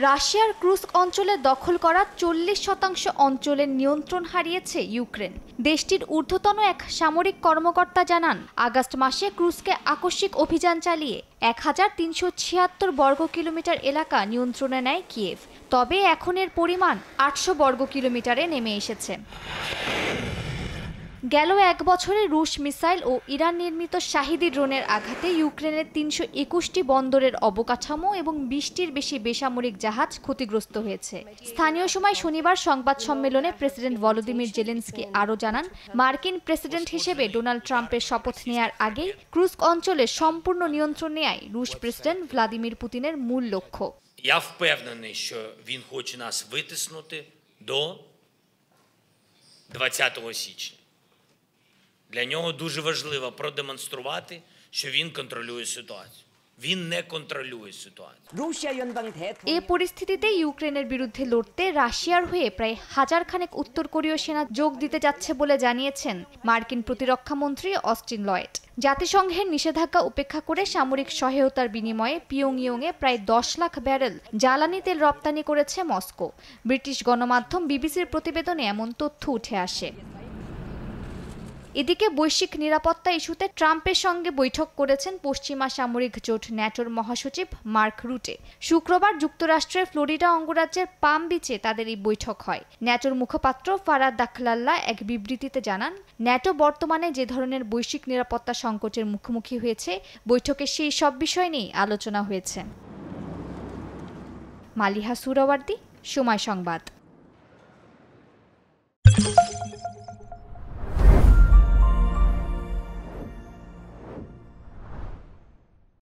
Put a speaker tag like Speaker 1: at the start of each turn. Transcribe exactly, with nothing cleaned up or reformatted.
Speaker 1: রাশিয়ার ক্রুস্ক অঞ্চলে দখল করা চল্লিশ শতাংশ অঞ্চলের নিয়ন্ত্রণ হারিয়েছে ইউক্রেন। দেশটির ঊর্ধ্বতন এক সামরিক কর্মকর্তা জানান, আগস্ট মাসে ক্রুস্কে আকস্মিক অভিযান চালিয়ে এক হাজার তিনশো ছিয়াত্তর বর্গ কিলোমিটার এলাকা নিয়ন্ত্রণে নেয় কিয়েভ। তবে এখন এর পরিমাণ আটশো বর্গ কিলোমিটারে নেমে এসেছে। গেল এক বছরে রুশ মিসাইল ও ইরান নির্মিত শাহিদি ড্রোনের আঘাতে ইউক্রেনের তিনশো একুশটি বন্দরের অবকাঠামো এবং বিশটির বেশি বেসামরিক জাহাজ ক্ষতিগ্রস্ত হয়েছে। স্থানীয় সময় শনিবার সংবাদ সম্মেলনে প্রেসিডেন্ট ভলোদিমির জেলেনস্কি আরও জানান, মার্কিন প্রেসিডেন্ট হিসেবে ডোনাল্ড ট্রাম্পের শপথ নেয়ার আগেই ক্রুস্ক অঞ্চলে সম্পূর্ণ নিয়ন্ত্রণ নেয়াই রুশ প্রেসিডেন্ট ভ্লাদিমির পুতিনের মূল লক্ষ্য।
Speaker 2: Я впевнений, що він хоче нас витиснути до двадцятого січня. Для нього дуже важливо продемонструвати, що він контролює ситуацію. Він не контролює ситуацію.
Speaker 1: এই পরিস্থিতিতে ইউক্রেনের বিরুদ্ধে লড়তে রাশিয়ার হয়ে প্রায় হাজার খানেক উত্তর কোরীয় সেনা যোগ দিতে যাচ্ছে বলে জানিয়েছেন মার্কিন প্রতিরক্ষা মন্ত্রী অস্টিন লয়েড। জাতিসংঘের নিষেধাজ্ঞা উপেক্ষা করে সামরিক সহায়তার বিনিময়ে পিয়ংইয়ংয়ে প্রায় দশ লাখ ব্যারেল জ্বালানি তেল রপ্তানি করেছে মস্কো। ব্রিটিশ গণমাধ্যম বিবিসির প্রতিবেদনে এমন তথ্য উঠে আসে। এদিকে বৈশ্বিক নিরাপত্তা ইস্যুতে ট্রাম্পের সঙ্গে বৈঠক করেছেন পশ্চিমা সামরিক জোট ন্যাটোর মহাসচিব মার্ক রুটে। শুক্রবার যুক্তরাষ্ট্রের ফ্লোরিডা অঙ্গরাজ্যের পাম বিচে তাদের এই বৈঠক হয়। ন্যাটোর মুখপাত্র ফারাদ দাখলাল্লা এক বিবৃতিতে জানান, ন্যাটো বর্তমানে যে ধরনের বৈশ্বিক নিরাপত্তা সংকটের মুখোমুখি হয়েছে, বৈঠকে সেই সব বিষয় নিয়েই আলোচনা হয়েছে। মালিহা সুরাওয়ার্দী, সময় সংবাদ।